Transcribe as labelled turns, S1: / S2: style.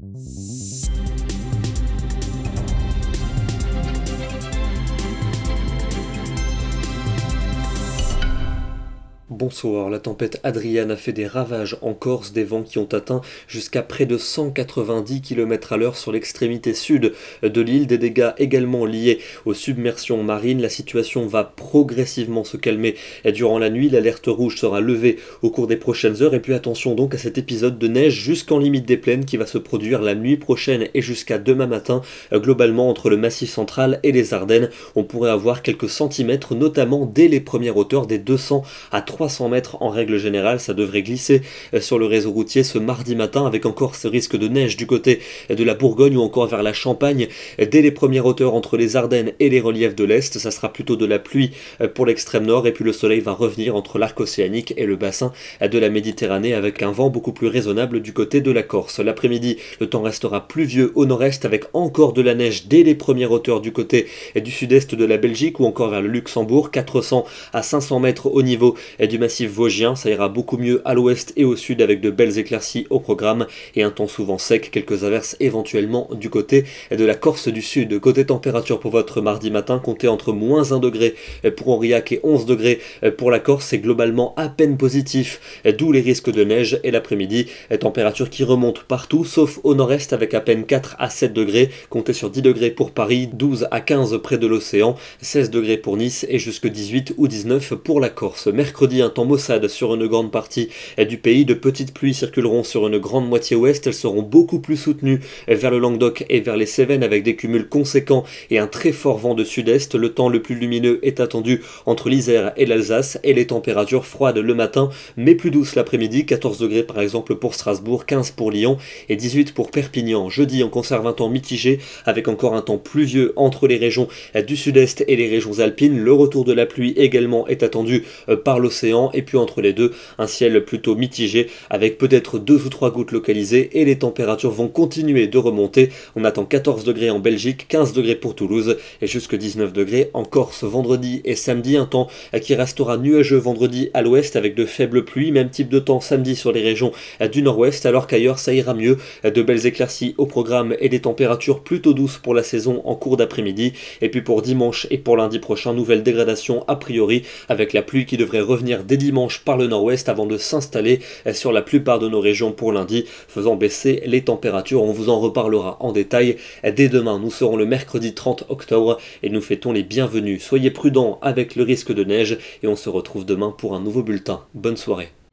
S1: Bonsoir, la tempête Adrian a fait des ravages en Corse, des vents qui ont atteint jusqu'à près de 190 km/h sur l'extrémité sud de l'île, des dégâts également liés aux submersions marines. La situation va progressivement se calmer durant la nuit, l'alerte rouge sera levée au cours des prochaines heures et puis attention donc à cet épisode de neige jusqu'en limite des plaines qui va se produire la nuit prochaine et jusqu'à demain matin. Globalement entre le Massif central et les Ardennes, on pourrait avoir quelques centimètres, notamment dès les premières hauteurs des 200 à 300 mètres en règle générale. Ça devrait glisser sur le réseau routier ce mardi matin avec encore ce risque de neige du côté de la Bourgogne ou encore vers la Champagne dès les premières hauteurs entre les Ardennes et les reliefs de l'Est. Ça sera plutôt de la pluie pour l'extrême nord et puis le soleil va revenir entre l'arc océanique et le bassin de la Méditerranée avec un vent beaucoup plus raisonnable du côté de la Corse. L'après-midi, le temps restera pluvieux au nord-est avec encore de la neige dès les premières hauteurs du côté du sud-est de la Belgique ou encore vers le Luxembourg, 400 à 500 mètres au niveau du massif vosgien. Ça ira beaucoup mieux à l'ouest et au sud avec de belles éclaircies au programme et un temps souvent sec, quelques averses éventuellement du côté de la Corse du Sud. Côté température pour votre mardi matin, comptez entre moins 1 degré pour Aurillac et 11 degrés pour la Corse. C'est globalement à peine positif, d'où les risques de neige. Et l'après-midi, température qui remonte partout sauf au nord-est avec à peine 4 à 7 degrés. Comptez sur 10 degrés pour Paris, 12 à 15 près de l'océan, 16 degrés pour Nice et jusque 18 ou 19 pour la Corse. Mercredi, un temps maussade sur une grande partie du pays. De petites pluies circuleront sur une grande moitié ouest. Elles seront beaucoup plus soutenues vers le Languedoc et vers les Cévennes avec des cumuls conséquents et un très fort vent de sud-est. Le temps le plus lumineux est attendu entre l'Isère et l'Alsace et les températures froides le matin mais plus douces l'après-midi. 14 degrés par exemple pour Strasbourg, 15 pour Lyon et 18 pour Perpignan. Jeudi, on conserve un temps mitigé avec encore un temps pluvieux entre les régions du sud-est et les régions alpines. Le retour de la pluie également est attendu par l'océan et puis entre les deux, un ciel plutôt mitigé avec peut-être 2 ou 3 gouttes localisées et les températures vont continuer de remonter. On attend 14 degrés en Belgique, 15 degrés pour Toulouse et jusque 19 degrés en Corse vendredi et samedi. Un temps qui restera nuageux vendredi à l'ouest avec de faibles pluies, même type de temps samedi sur les régions du nord-ouest alors qu'ailleurs ça ira mieux. De belles éclaircies au programme et des températures plutôt douces pour la saison en cours d'après-midi. Et puis pour dimanche et pour lundi prochain, nouvelle dégradation a priori avec la pluie qui devrait revenir dès dimanche par le nord-ouest avant de s'installer sur la plupart de nos régions pour lundi, faisant baisser les températures. On vous en reparlera en détail dès demain. Nous serons le mercredi 30 octobre et nous fêtons les bienvenus. Soyez prudents avec le risque de neige et on se retrouve demain pour un nouveau bulletin. Bonne soirée.